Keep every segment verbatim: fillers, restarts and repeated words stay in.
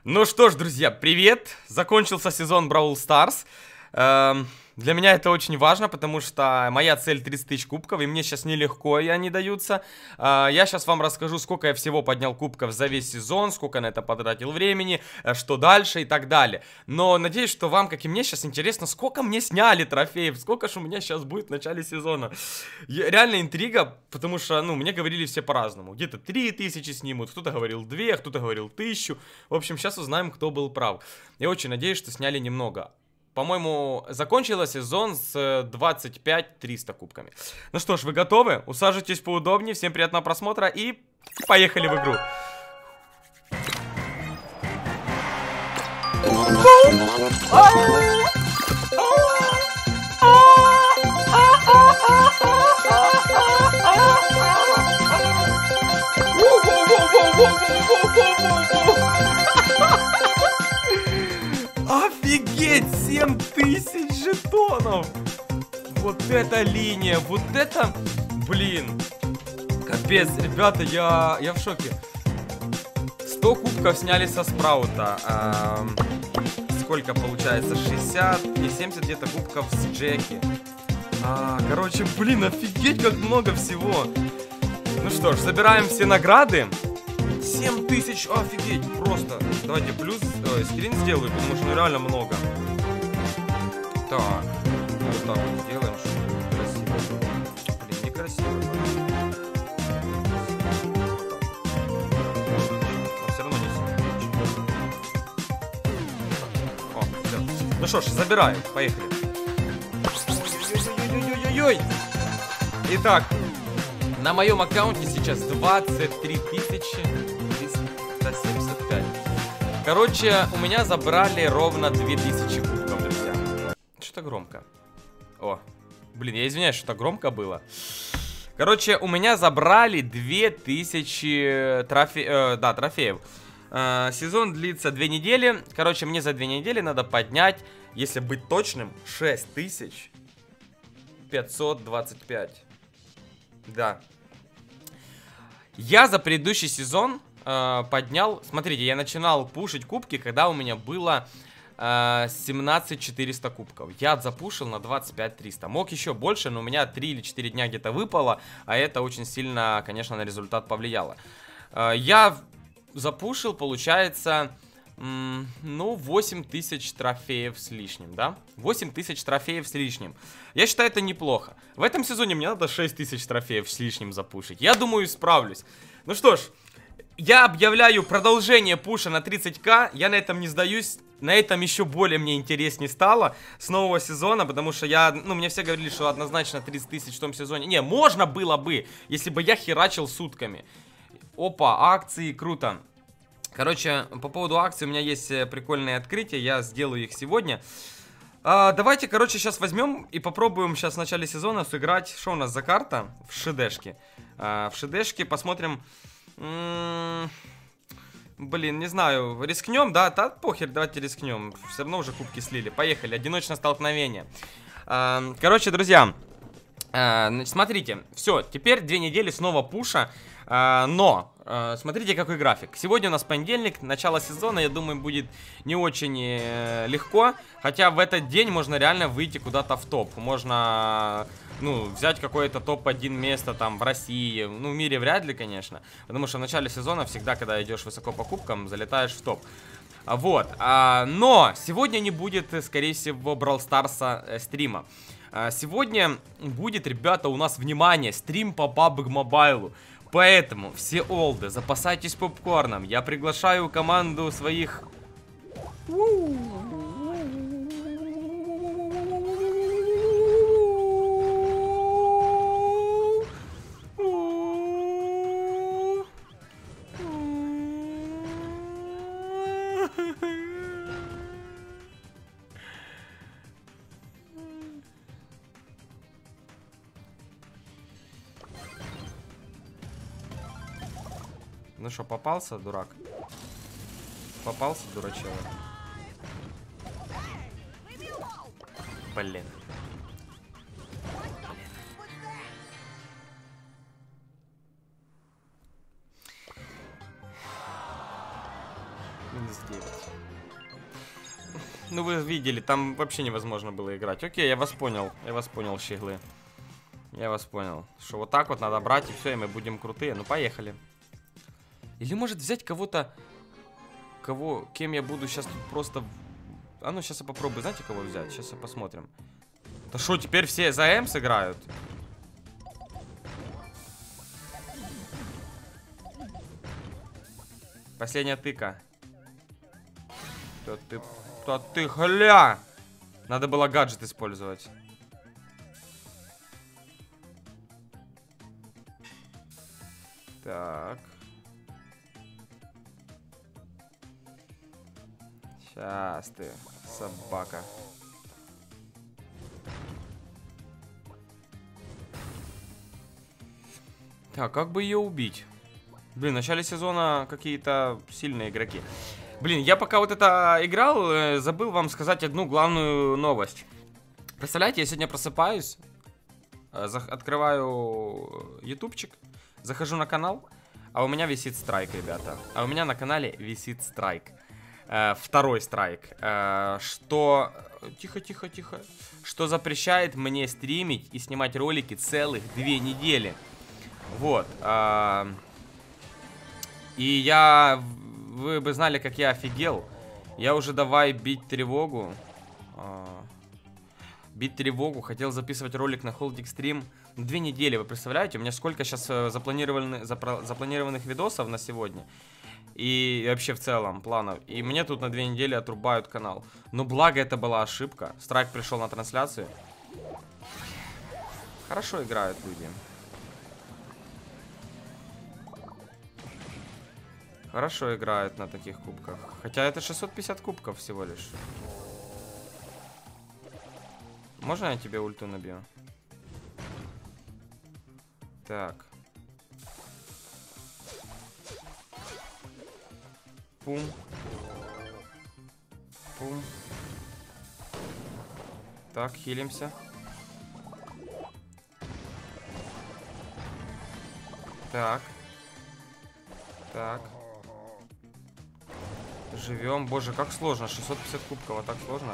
Ну что ж, друзья, привет! Закончился сезон Brawl Stars. Эм, для меня это очень важно, потому что моя цель тридцать тысяч кубков, и мне сейчас нелегко, и они даются. Э, я сейчас вам расскажу, сколько я всего поднял кубков за весь сезон, сколько на это потратил времени, э, что дальше и так далее. Но надеюсь, что вам, как и мне, сейчас интересно, сколько мне сняли трофеев, сколько же у меня сейчас будет в начале сезона. Я, реально интрига, потому что, ну, мне говорили все по-разному. Где-то три тысячи снимут, кто-то говорил две, кто-то говорил тысячу. В общем, сейчас узнаем, кто был прав. Я очень надеюсь, что сняли немного. По-моему, закончила сезон с двадцать пять триста кубками. Ну что ж, вы готовы? Усаживайтесь поудобнее, всем приятного просмотра и поехали в игру. Офигеть, семь тысяч жетонов. Вот это линия, вот это, блин. Капец, ребята, я, я в шоке. сто кубков сняли со Спраута. а, Сколько получается? шестьдесят и семьдесят где-то кубков с Джеки. а, Короче, блин, офигеть, как много всего. Ну что ж, собираем все награды. семь тысяч, офигеть, просто. Давайте плюс э, скрин сделаю, потому что ну, реально много. Так, вот так вот сделаем, чтобы красиво. Блин, некрасиво. Но все равно не сильно. О, все. Ну что ж, забираю, поехали. Ой-ой-ой-ой-ой-ой. Итак, на моем аккаунте сейчас двадцать три тысячи триста семьдесят пять. Короче, у меня забрали ровно две тысячи кубков, друзья. Что-то громко. О, блин, я извиняюсь, что-то громко было. Короче, у меня забрали две тысячи трофе... э, да, трофеев. Э, сезон длится две недели. Короче, мне за две недели надо поднять, если быть точным, шесть тысяч пятьсот двадцать пять. Да. Я за предыдущий сезон э, поднял... Смотрите, я начинал пушить кубки, когда у меня было э, семнадцать четыреста кубков. Я запушил на двадцать пять триста. Мог еще больше, но у меня три или четыре дня где-то выпало. А это очень сильно, конечно, на результат повлияло. Э, я запушил, получается... Ну, восемь тысяч трофеев с лишним, да? восемь тысяч трофеев с лишним. Я считаю, это неплохо. В этом сезоне мне надо шесть тысяч трофеев с лишним запушить. Я думаю, справлюсь. Ну что ж, я объявляю продолжение пуша на тридцать ка. Я на этом не сдаюсь. На этом еще более мне интереснее стало с нового сезона, потому что я, ну, мне все говорили, что однозначно тридцать тысяч в том сезоне. Не, можно было бы, если бы я херачил сутками. Опа, акции, круто. Короче, по поводу акций у меня есть прикольные открытия, я сделаю их сегодня. а, Давайте, короче, сейчас возьмем и попробуем сейчас в начале сезона сыграть. Что у нас за карта? В шедешке. а, В шедешке посмотрим. М-м, блин, не знаю, рискнем, да? Да, похер, давайте рискнем. Все равно уже кубки слили. Поехали, одиночное столкновение. а, Короче, друзья, а, смотрите, все, теперь две недели снова пуша. а, Но... Смотрите, какой график. Сегодня у нас понедельник, начало сезона, я думаю, будет не очень э, легко. Хотя в этот день можно реально выйти куда-то в топ. Можно, ну, взять какое-то топ один место там в России. Ну, в мире вряд ли, конечно. Потому что в начале сезона всегда, когда идешь высоко по кубкам, залетаешь в топ. Вот. А, но сегодня не будет, скорее всего, Brawl Stars э, стрима. А, сегодня будет, ребята, у нас, внимание, стрим по пабг Mobile. Поэтому все олды, запасайтесь попкорном. Я приглашаю команду своих... Ну что, попался, дурак? Попался, дурачок. Блин. Минус девять. Ну, вы видели, там вообще невозможно было играть. Окей, я вас понял. Я вас понял, щеглы. Я вас понял. Что вот так вот надо брать, и все, и мы будем крутые. Ну, поехали. Или может взять кого-то... Кого... Кем я буду сейчас тут просто... А ну, сейчас я попробую. Знаете, кого взять? Сейчас я посмотрим. Да что, теперь все за М сыграют? Последняя тыка. Да ты... Да ты, хля! Надо было гаджет использовать. Так. Сейчас ты, собака. Так, как бы ее убить? Блин, в начале сезона какие-то сильные игроки. Блин, я пока вот это играл, э, забыл вам сказать одну главную новость. Представляете, я сегодня просыпаюсь, э, открываю ютубчик, захожу на канал, а у меня висит страйк, ребята. А у меня на канале висит страйк. Э, второй страйк. Э, что... Тихо, тихо, тихо. Что запрещает мне стримить и снимать ролики целых две недели. Вот. Э, и я... Вы бы знали, как я офигел. Я уже давай бить тревогу. А, бить тревогу. Хотел записывать ролик на Hold Extreme. Две недели, вы представляете? У меня сколько сейчас запланированы, запро, запланированных видосов на сегодня. И вообще в целом планов. И мне тут на две недели отрубают канал. Но благо это была ошибка. Страйк пришел на трансляцию. Хорошо играют люди. Хорошо играют на таких кубках. Хотя это шестьсот пятьдесят кубков всего лишь. Можно я тебе ульту набью? Так. Пум. Пум. Так, хилимся. Так. Так. Живем. Боже, как сложно. шестьсот пятьдесят кубков, а так сложно.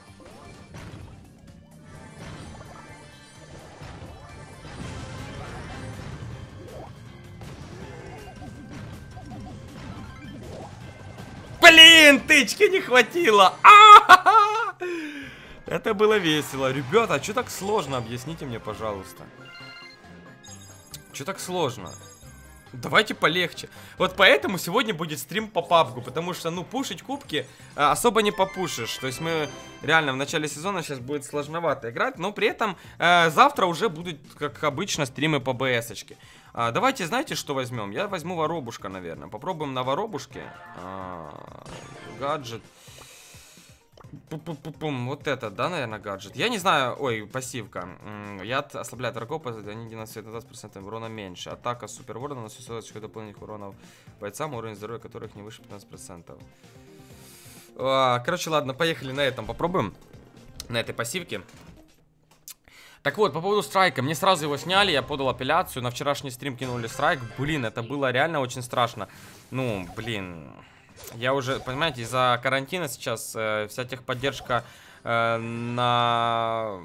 Блин, тычки не хватило. А-ха-ха! Это было весело. Ребята, а что так сложно? Объясните мне, пожалуйста. Что так сложно? Давайте полегче. Вот поэтому сегодня будет стрим по пабгу. Потому что, ну, пушить кубки а, особо не попушишь. То есть мы реально в начале сезона сейчас будет сложновато играть. Но при этом а, завтра уже будут, как обычно, стримы по БС-очке. А, давайте, знаете, что возьмем? Я возьму воробушка, наверное. Попробуем на воробушке. А, гаджет. Пу-пу-пу-пум. Вот это, да, наверное, гаджет. Я не знаю, ой, пассивка. Яд ослабляет врагов, они девяносто двадцать процентов урона меньше. Атака супер ворона наносит соточку дополнительных уронов бойцам, уровень здоровья которых не выше пятнадцати процентов. А, короче, ладно, поехали на этом попробуем. На этой пассивке. Так вот, по поводу страйка. Мне сразу его сняли, я подал апелляцию. На вчерашний стрим кинули страйк. Блин, это было реально очень страшно. Ну, блин... Я уже, понимаете, из-за карантина сейчас э, вся техподдержка э, на...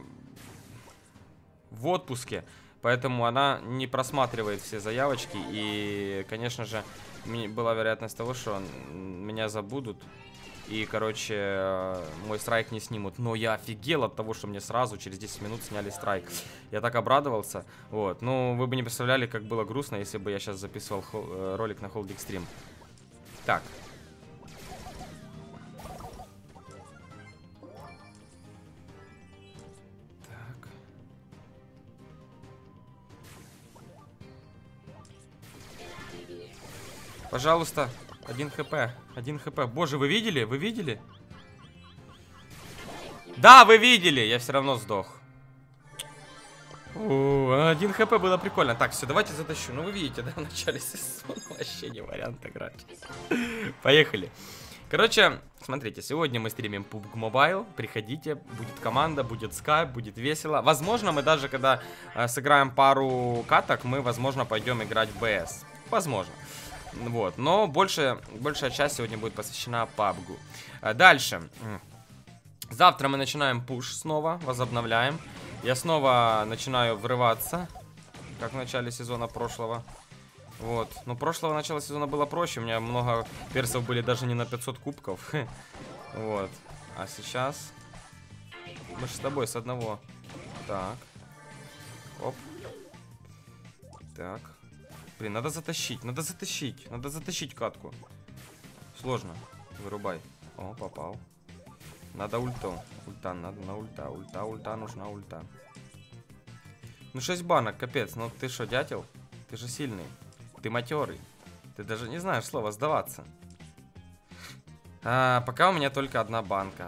в отпуске. Поэтому она не просматривает все заявочки. И, конечно же, была вероятность того, что меня забудут. И, короче, э, мой страйк не снимут. Но я офигел от того, что мне сразу через десять минут сняли страйк. Я так обрадовался. Вот. Ну, вы бы не представляли, как было грустно, если бы я сейчас записывал э, ролик на Hold Extreme. Так. Пожалуйста, один хп, один хп. Боже, вы видели? Вы видели? Да, вы видели! Я все равно сдох. О, один хп было прикольно. Так, все, давайте затащу. Ну, вы видите, да, в начале сезона вообще не вариант играть. Поехали. Короче, смотрите, сегодня мы стримим пабг Mobile. Приходите, будет команда, будет скайп, будет весело. Возможно, мы даже, когда э, сыграем пару каток, мы, возможно, пойдем играть в БС. Возможно. Вот, но больше, большая часть сегодня будет посвящена пабгу. Дальше. Завтра мы начинаем пуш снова, возобновляем. Я снова начинаю врываться, как в начале сезона прошлого. Вот, но прошлого начала сезона было проще. У меня много персов были даже не на пятьсот кубков. Вот, а сейчас мы же с тобой с одного. Так. Оп. Так. Блин, надо затащить, надо затащить, надо затащить катку. Сложно. Вырубай. О, попал. Надо ульту. Ульта, надо на ульта. Ульта, ульта, нужна ульта. Ну, шесть банок, капец. Ну, ты что, дятел? Ты же сильный. Ты матерый. Ты даже не знаешь слова сдаваться. А, пока у меня только одна банка.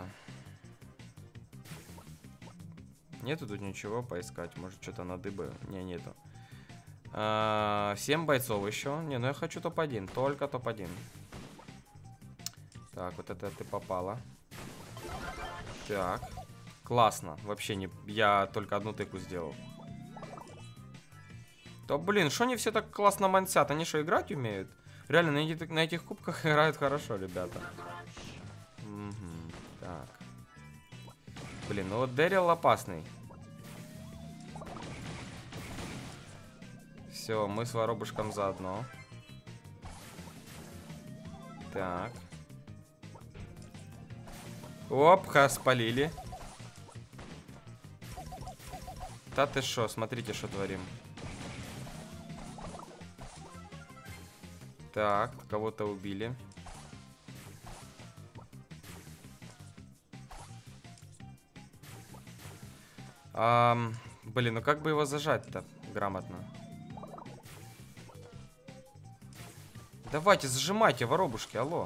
Нету тут ничего поискать. Может, что-то на дыбы? Не, нету. А, семь бойцов еще. Не, ну я хочу топ один. Только топ один. Так, вот это ты попала. Так. Классно. Вообще не... Я только одну тыку сделал. Да блин, что они все так классно мансят? Они что, играть умеют? Реально, на этих, на этих кубках играют хорошо, ребята. Угу. Так. Блин, ну вот Дэрил опасный. Все, мы с воробушком заодно. Так. Оп-ха, спалили. Да ты шо, смотрите, что творим. Так, кого-то убили. Ам, блин, ну как бы его зажать-то грамотно? Давайте, зажимайте, воробушки, алло.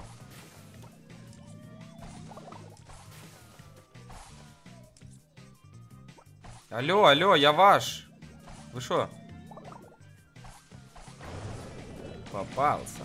Алло, алло, я ваш. Вы шо? Попался.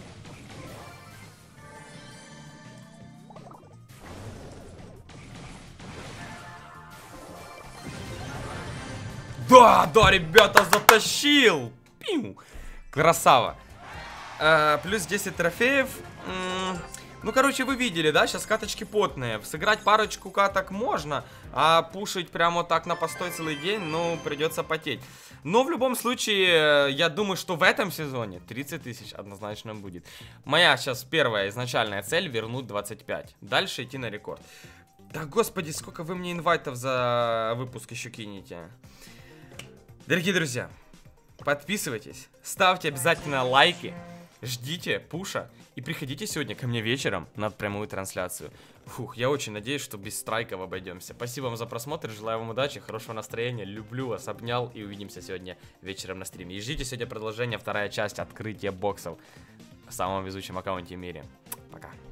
Да, да, ребята, затащил. Пиу. Красава. А, плюс десять трофеев. М-м, ну, короче, вы видели, да? Сейчас каточки потные. Сыграть парочку каток можно, а пушить прямо так на постой целый день, ну, придется потеть. Но в любом случае, я думаю, что в этом сезоне тридцать тысяч однозначно будет. Моя сейчас первая изначальная цель — вернуть двадцать пять. Дальше идти на рекорд. Да, господи, сколько вы мне инвайтов за выпуск еще кинете. Дорогие друзья, подписывайтесь, ставьте обязательно лайки, ждите пуша и приходите сегодня ко мне вечером на прямую трансляцию. Фух, я очень надеюсь, что без страйков обойдемся. Спасибо вам за просмотр, желаю вам удачи, хорошего настроения, люблю вас, обнял и увидимся сегодня вечером на стриме. И ждите сегодня продолжение, вторая часть открытия боксов в самом везучем аккаунте в мире. Пока.